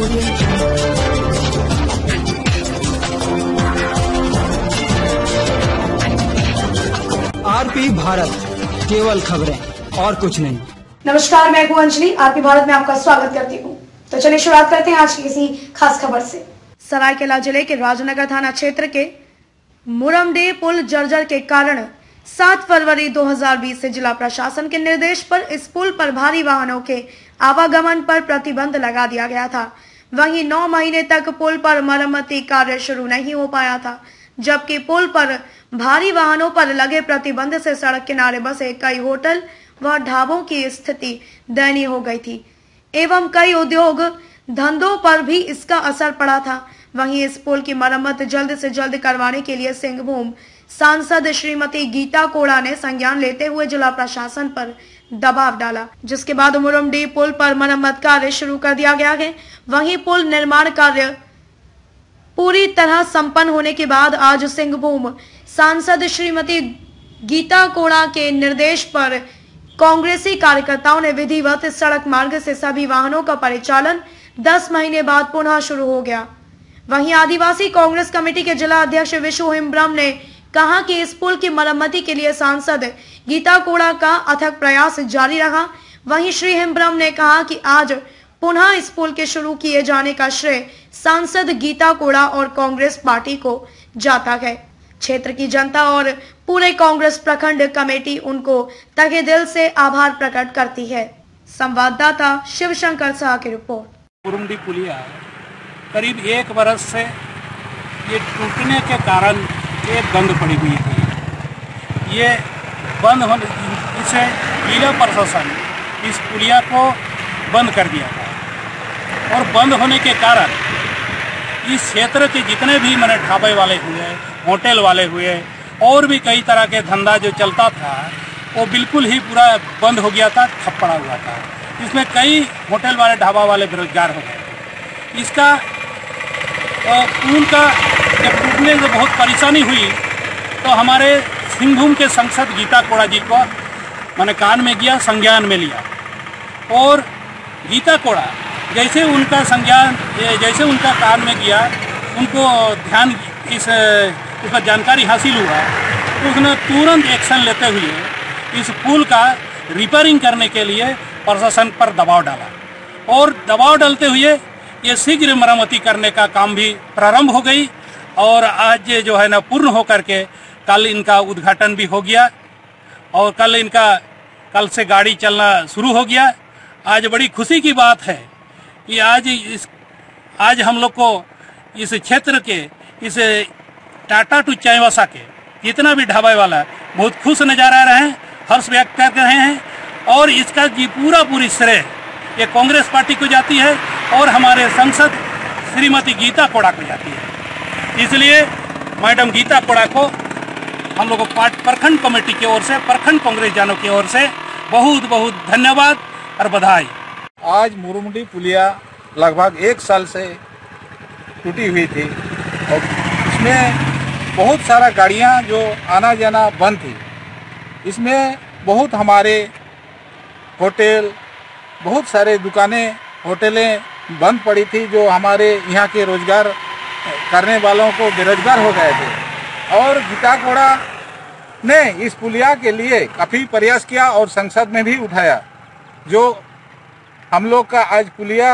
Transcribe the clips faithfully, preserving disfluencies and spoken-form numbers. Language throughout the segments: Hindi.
आरपी भारत, केवल खबरें और कुछ नहीं। नमस्कार, मैं हूं अंजलि। आरपी भारत में आपका स्वागत करती हूं। तो चलिए शुरुआत करते हैं आज की किसी खास खबर से। सरायकेला जिले के राजनगर थाना क्षेत्र के मुरमडे पुल जर्जर के कारण सात फरवरी दो हज़ार बीस से जिला प्रशासन के निर्देश पर इस पुल पर भारी वाहनों के आवागमन पर प्रतिबंध लगा दिया गया था। वहीं नौ महीने तक पुल पर मरम्मती कार्य शुरू नहीं हो पाया था, जबकि पुल पर भारी वाहनों पर लगे प्रतिबंध से सड़क किनारे बसे कई होटल व ढाबों की स्थिति दयनीय हो गई थी एवं कई उद्योग धंधों पर भी इसका असर पड़ा था। वहीं इस पुल की मरम्मत जल्द से जल्द करवाने के लिए सिंहभूम सांसद श्रीमती गीता कोड़ा ने संज्ञान लेते हुए जिला प्रशासन पर दबाव डाला, जिसके बाद मुरमडी पुल पर मरम्मत कार्य शुरू कर दिया गया है। वहीं पुल निर्माण कार्य पूरी तरह संपन्न होने के बाद आज सिंहभूम सांसद श्रीमती गीता कोड़ा के निर्देश पर कांग्रेसी कार्यकर्ताओं ने विधिवत सड़क मार्ग से सभी वाहनों का परिचालन दस महीने बाद पुनः शुरू हो गया। वहीं आदिवासी कांग्रेस कमेटी के जिला अध्यक्ष विशु हिम्ब्रम ने कहा कि इस पुल की मरम्मती के लिए सांसद गीता कोड़ा का अथक प्रयास जारी रहा। वहीं श्री हिम्ब्रम ने कहा कि आज पुनः इस पुल के शुरू किए जाने का श्रेय सांसद गीता कोड़ा और कांग्रेस पार्टी को जाता है। क्षेत्र की जनता और पूरे कांग्रेस प्रखंड कमेटी उनको तहे दिल से आभार प्रकट करती है। संवाददाता शिवशंकर शाह की रिपोर्ट। मुरमडी पुलिया करीब एक बरस से ये टूटने के कारण ये बंद पड़ी हुई थी। ये बंद होने इसे जिला प्रशासन इस पुलिया को बंद कर दिया था और बंद होने के कारण इस क्षेत्र के जितने भी मैंने ढाबे वाले हुए, होटल वाले हुए और भी कई तरह के धंधा जो चलता था वो बिल्कुल ही पूरा बंद हो गया था, ठप पड़ा हुआ था। इसमें कई होटल वाले ढाबा वाले बेरोजगार हो गए। इसका पुल का जब टूटने से बहुत परेशानी हुई तो हमारे सिंहभूम के सांसद गीता कोड़ा जी को मैंने कान में गया, संज्ञान में लिया और गीता कोड़ा जैसे उनका संज्ञान जैसे उनका कान में गया, उनको ध्यान इस उसका जानकारी हासिल हुआ तो उसने तुरंत एक्शन लेते हुए इस पुल का रिपेयरिंग करने के लिए प्रशासन पर दबाव डाला और दबाव डालते हुए ये शीघ्र मरम्मती करने का काम भी प्रारंभ हो गई और आज जो है ना पूर्ण होकर के कल इनका उद्घाटन भी हो गया और कल इनका कल से गाड़ी चलना शुरू हो गया। आज बड़ी खुशी की बात है कि आज इस आज हम लोग को इस क्षेत्र के इस टाटा टू चाईबासा के जितना भी ढाबा वाला बहुत खुश नजर आ रहे हैं, हर्ष व्यक्त कर रहे हैं और इसका जी पूरा पूरी श्रेय ये कांग्रेस पार्टी को जाती है और हमारे सांसद श्रीमती गीता कोड़ा को जाती है। इसलिए मैडम गीता कोड़ा को हम लोगों प्रखंड कमेटी की ओर से, प्रखंड कांग्रेस जानों की ओर से बहुत बहुत धन्यवाद और बधाई। आज मुरमडी पुलिया लगभग एक साल से टूटी हुई थी और इसमें बहुत सारा गाड़ियां जो आना जाना बंद थी। इसमें बहुत हमारे होटल, बहुत सारे दुकानें, होटलें बंद पड़ी थी जो हमारे यहाँ के रोजगार करने वालों को बेरोजगार हो गए थे और गीता कोड़ा ने इस पुलिया के लिए काफ़ी प्रयास किया और संसद में भी उठाया। जो हम लोग का आज पुलिया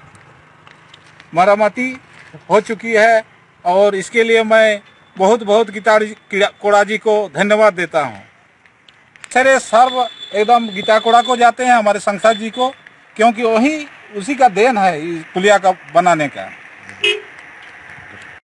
मरम्मती हो चुकी है और इसके लिए मैं बहुत बहुत गीता कोड़ा जी को धन्यवाद देता हूँ। सारे सर्व एकदम गीता कोड़ा को जाते हैं, हमारे सांसद जी को, क्योंकि वही उसी का देन है इस पुलिया का बनाने का।